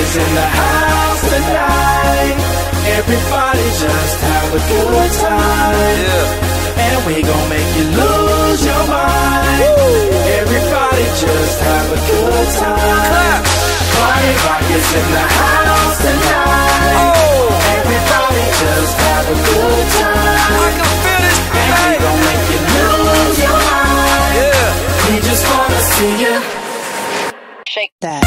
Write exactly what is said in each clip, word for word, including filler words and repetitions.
is in the house tonight. Everybody just have a good time. Yeah. And we gon' make you lose your mind. Woo. Everybody just have a good time. Party Rock is in the house tonight. Oh. Everybody just have a good time. I can feel this. And we gon' make you lose your mind. Yeah. We just wanna see you shake that.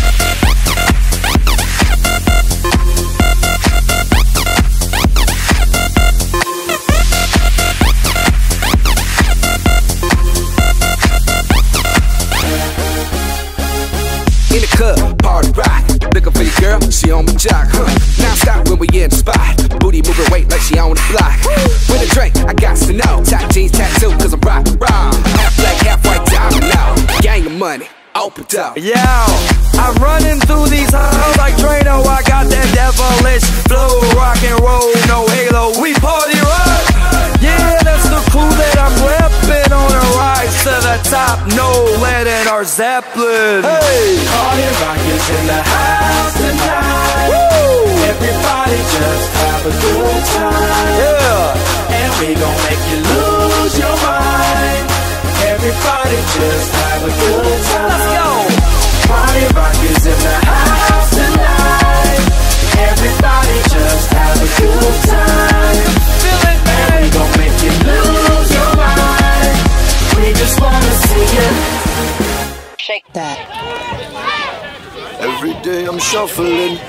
In the club, party rock. Looking for your girl, she on my jock, huh? Now stop when we in the spot. Booty moving weight like she on the block. With a drink, I got to know. Tight jeans, tattoo, cause I'm rock, rock. Half black, half white, diamond now. Gang of money, open up. Yo, I'm running through these halls like Drano. I got that devilish flow, rock and roll, no halo. We party rock. Yeah, that's the crew that I'm reppin' on a rise to the top. No lead in our Zeppelin. Hey, Party Rock is in the house tonight. Woo! Everybody just have a good time. Yeah, and we gon' make you lose your mind. Everybody just have a good time. Let's go. Party Rock is in the house tonight. Everybody just have a good time. Feel it, man. And we gon' make you lose your mind. We just wanna see you shake that. Every day I'm shuffling.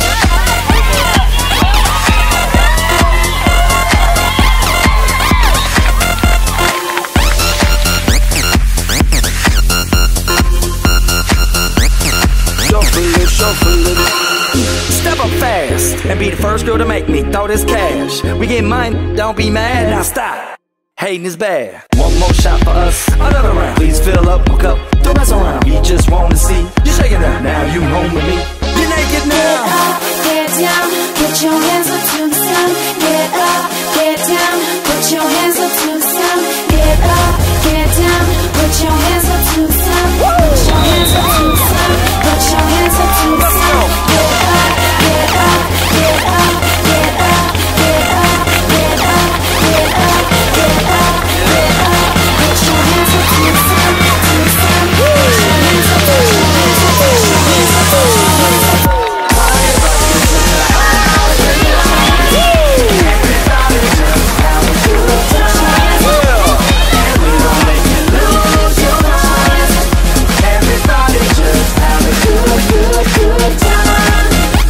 Shuffling, shuffling. Step up fast and be the first girl to make me throw this cash. We get mine, don't be mad, now stop. Hating is bad. One more shot for us, another round. Please fill up my cup, don't mess around. We just wanna see you shaking up. Now you home with me. You're naked now. Get up, get down, put your hands up to the sun. Get up, get down, put your hands up to the sun. Get up, get down, put your hands up to the sun. Put your hands up to the sun. Put your hands up to the sun. Get up, get up, get up, get up, get up, get up, get up, get up, get up. Put your hands up to the sun, to the sun. Put your hands up, put your hands up, put your hands up, put your hands up. Party Rock is in the house tonight. Everybody just have a good time. And we gon' make you lose your mind. Everybody just have a good, good, good time.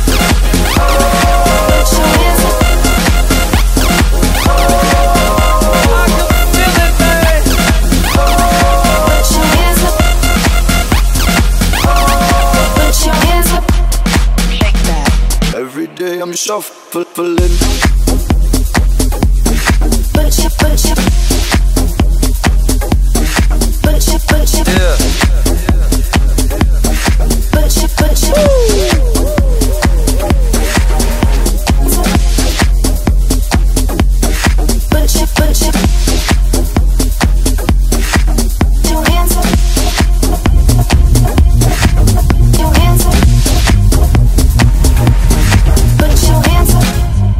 Put your hands up. I can feel it, man. Put your hands up. Put your hands up. Shake that. Every day I'm shuffling. Put your, put your, put your, put your, Yeah. put your, put your. Put your, put your. Your hands up. Your hands up. Put your hands up.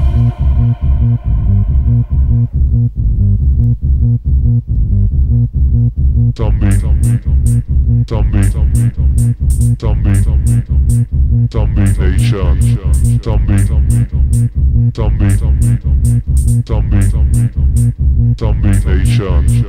Zombie, zombie, zombie, zombie, zombie, zombie nation, zombie, zombie, zombie, zombie, zombie nation.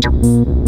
Thank you.